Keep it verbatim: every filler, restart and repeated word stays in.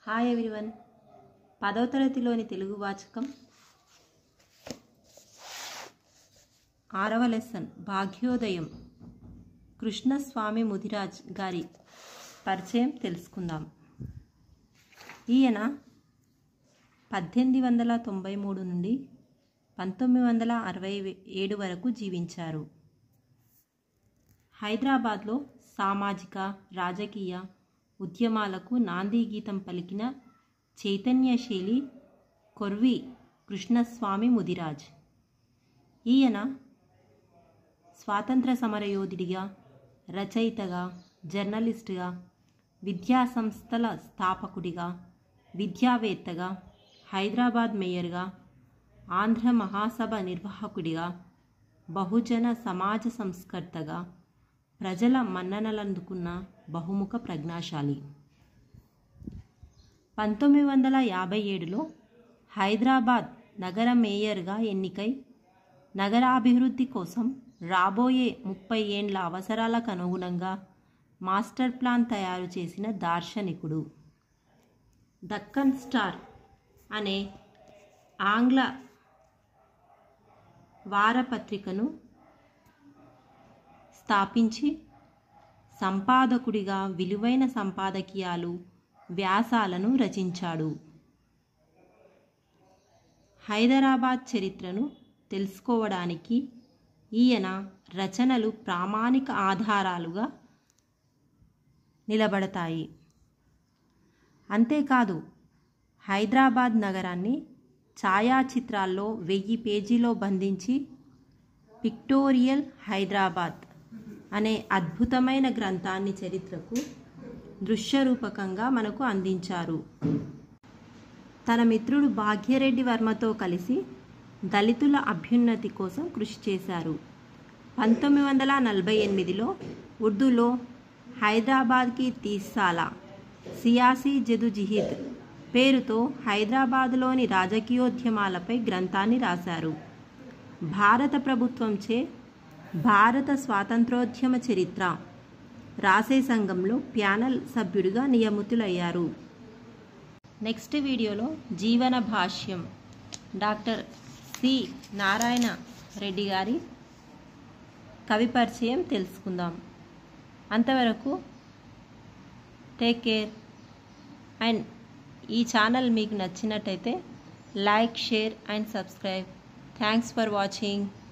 Hi everyone. పదవ తరగతిలోని తెలుగు వాచకం ఆరవ లెసన్ భాగ్యోదయం కృష్ణస్వామి ముదిరాజ్ గారి పరిచయం తెలుసుకుందాం. ఈయన పద్దెనిమిది వందల తొంభై మూడు నుండి పంతొమ్మిది వందల అరవై ఏడు వరకు జీవించారు. హైదరాబాద్లో సామాజిక రాజకీయ ఉద్యమాలకు నాంది గీతం పలికిన చైతన్యశీలి కొర్వి కృష్ణస్వామి ముదిరాజ్. ఈయన స్వాతంత్ర సమరయోధుడిగా, రచయితగా, జర్నలిస్టుగా, విద్యా సంస్థల స్థాపకుడిగా, విద్యావేత్తగా, హైదరాబాద్ మేయర్గా, ఆంధ్ర మహాసభ నిర్వాహకుడిగా, బహుజన సమాజ సంస్కర్తగా, ప్రజల మన్ననలందుకున్న బహుముఖ ప్రజ్ఞాశాలి. పంతొమ్మిది వందల యాభై ఏడులో హైదరాబాద్ నగర మేయర్గా ఎన్నికై నగరాభివృద్ధి కోసం రాబోయే ముప్పై ఏండ్ల అవసరాలకు అనుగుణంగా మాస్టర్ ప్లాన్ తయారు చేసిన దార్శనికుడు. దక్కన్ స్టార్ అనే ఆంగ్ల వారపత్రికను స్థాపించి సంపాదకుడిగా విలువైన సంపాదకీయాలు, వ్యాసాలను రచించాడు. హైదరాబాద్ చరిత్రను తెలుసుకోవడానికి ఈయన రచనలు ప్రామాణిక ఆధారాలుగా నిలబడతాయి. అంతేకాదు, హైదరాబాద్ నగరాన్ని ఛాయాచిత్రాల్లో వెయ్యి పేజీలో బంధించి పిక్టోరియల్ హైదరాబాద్ అనే అద్భుతమైన గ్రంథాన్ని చరిత్రకు దృశ్యరూపకంగా మనకు అందించారు. తన మిత్రుడు భాగ్యరెడ్డి వర్మతో కలిసి దళితుల అభ్యున్నతి కోసం కృషి చేశారు. పంతొమ్మిది వందల నలభై ఎనిమిదిలో ఉర్దూలో హైదరాబాద్కి తీస్సాలా సియాసీ జదుజిహిద్ పేరుతో హైదరాబాదులోని రాజకీయోద్యమాలపై గ్రంథాన్ని రాశారు. భారత ప్రభుత్వంచే భారత స్వాతంత్రోద్యమ చరిత్ర రాసే సంఘంలో ప్యానల్ సభ్యుడిగా నియమితులయ్యారు. నెక్స్ట్ వీడియోలో జీవన భాష్యం డాక్టర్ సి నారాయణ రెడ్డి గారి కవి పరిచయం తెలుసుకుందాం. అంతవరకు టేక్ కేర్. అండ్ ఈ ఛానల్ మీకు నచ్చినట్టయితే like, share and subscribe. Thanks for watching.